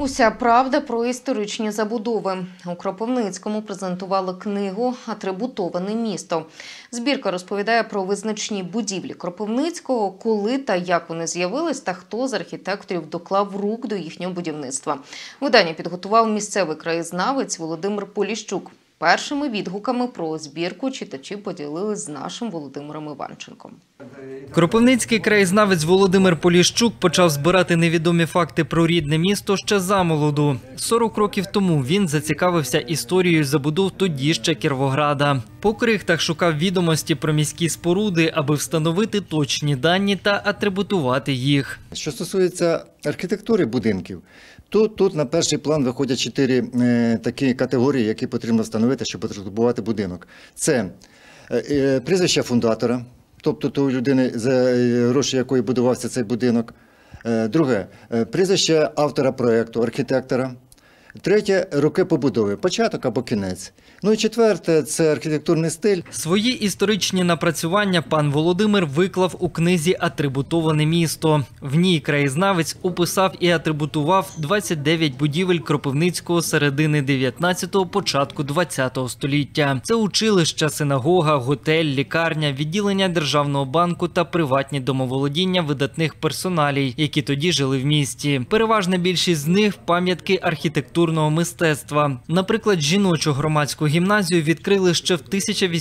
Уся правда про історичні забудови. У Кропивницькому презентували книгу «Атрибутоване місто». Збірка розповідає про визначні будівлі Кропивницького, коли та як вони з'явились та хто з архітекторів доклав рук до їхнього будівництва. Видання підготував місцевий краєзнавець Володимир Поліщук. Першими відгуками про збірку читачі поділились з нашим Володимиром Іванченком. Кропивницький краєзнавець Володимир Поліщук почав збирати невідомі факти про рідне місто ще замолоду. 40 років тому він зацікавився історією забудов тоді ще Кіровограда. По крихтах шукав відомості про міські споруди, аби встановити точні дані та атрибутувати їх. Що стосується архітектури будинків, то тут на перший план виходять 4 такі категорії, які потрібно встановити, щоб атрибутувати будинок. Це прізвище фундатора, тобто тої людини, за гроші якої будувався цей будинок. Друге – прізвище автора проєкту, архітектора. Третє – роки побудови, початок або кінець. Ну і четверте – це архітектурний стиль. Свої історичні напрацювання пан Володимир виклав у книзі «Атрибутоване місто». В ній краєзнавець описав і атрибутував 29 будівель Кропивницького середини 19-го, початку 20-го століття. Це училища, синагога, готель, лікарня, відділення Державного банку та приватні домоволодіння видатних персоналій, які тоді жили в місті. Переважна більшість з них – пам'ятки архітектурного мистецтва. Наприклад, жіночу громадську гімназію відкрили ще в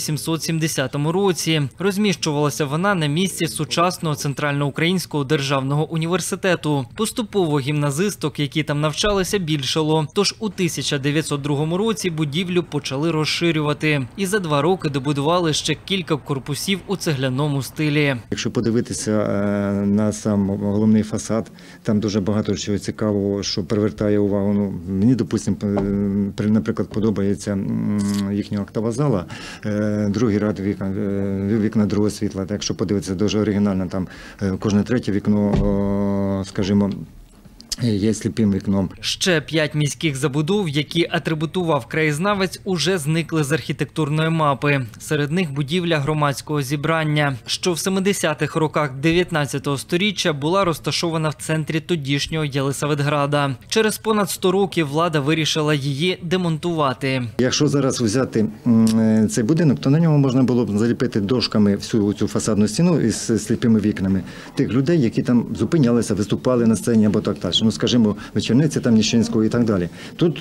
1870 році. Розміщувалася вона на місці сучасного Центральноукраїнського державного університету. Поступово гімназисток, які там навчалися, більшало. Тож у 1902 році будівлю почали розширювати. І за 2 роки добудували ще кілька корпусів у цегляному стилі. Якщо подивитися на сам головний фасад, там дуже багато чого цікавого, що привертає увагу. Ну, мені, допустимо, наприклад, подобається їхня октава зала, другий ряд вікна другого світла. Якщо подивитися, дуже оригінально, там кожне третє вікно, скажімо, є сліпим вікном. Ще 5 міських забудов, які атрибутував краєзнавець, уже зникли з архітектурної мапи. Серед них будівля громадського зібрання, що в 70-х роках 19-го сторіччя була розташована в центрі тодішнього Єлисаветграда. Через понад 100 років влада вирішила її демонтувати. Якщо зараз взяти цей будинок, то на ньому можна було б заліпити дошками всю цю фасадну стіну із сліпими вікнами тих людей, які там зупинялися, виступали на сцені або так далі. Ну, скажімо, Вечорниці, там Ніщинського і так далі. Тут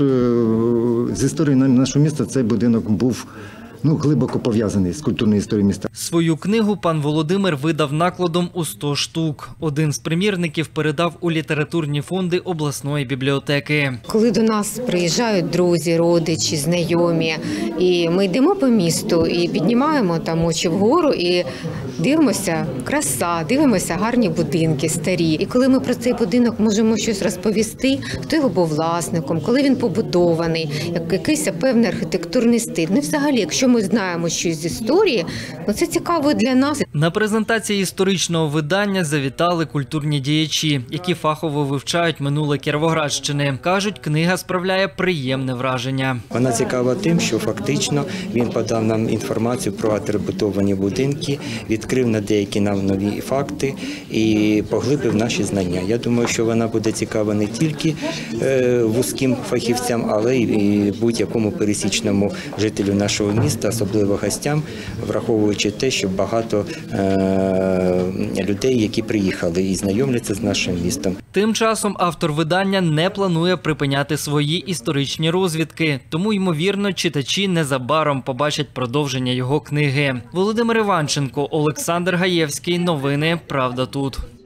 з історією нашого міста цей будинок був глибоко пов'язаний з культурною історією міста. Свою книгу пан Володимир видав накладом у 100 штук. Один з примірників передав у літературні фонди обласної бібліотеки. Коли до нас приїжджають друзі, родичі, знайомі, і ми йдемо по місту і піднімаємо там очі вгору і дивимося краса, дивимося гарні будинки, старі. І коли ми про цей будинок можемо щось розповісти, хто його був власником, коли він побудований, якийсь певний архітектурний стиль. Ну, взагалі, якщо ми знаємо щось з історії, це цікаво для нас. На презентації історичного видання завітали культурні діячі, які фахово вивчають минуле Кіровоградщини. Кажуть, книга справляє приємне враження. Вона цікава тим, що фактично він подав нам інформацію про атрибутовані будинки, відкрив на деякі нам нові факти і поглибив наші знання. Я думаю, що вона буде цікава не тільки вузьким фахівцям, але й будь-якому пересічному жителю нашого міста, особливо гостям, враховуючи те, що багато людей, які приїхали і знайомляться з нашим містом. Тим часом автор видання не планує припиняти свої історичні розвідки, тому, ймовірно, читачі незабаром побачать продовження його книги. Володимир Іванченко, Олександр Гаєвський. Новини «Правда тут».